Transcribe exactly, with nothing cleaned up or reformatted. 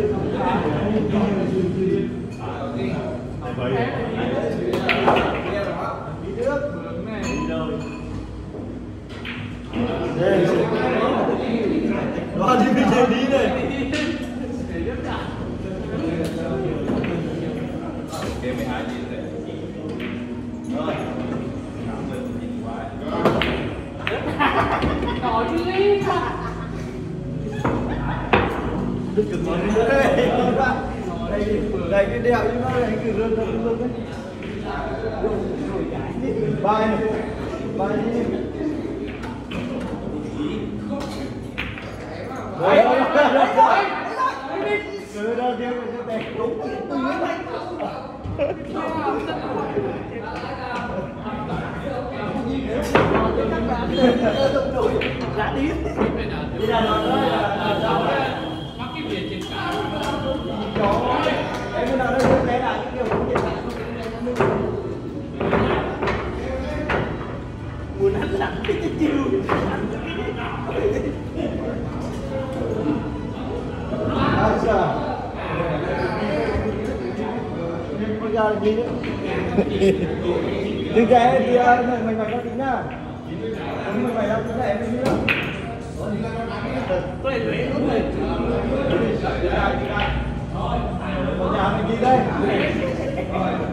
Đó đi bên đây đi này. Trời đi. Đừng cực món nữa đây. Đây đây cái đèo như nó này cứ rơn rơn rơn đấy. Bài này. Bài đi. Rồi rồi rồi. Cứ đó đi cái này đúng. Lạ tí. Đi ra rồi đó là sao đấy? Mắc cái biển trên cả. Có. Cái cái nào đây cái là cái kiểu cũng vậy. Muốn ăn lắm thì chiều. À sao? Bây giờ gì nữa? Đừng cái thì mình phải có tí nha. Mình phải làm cái này em đi nữa. Tôi lấy luôn rồi. Một nhà mình đi đây.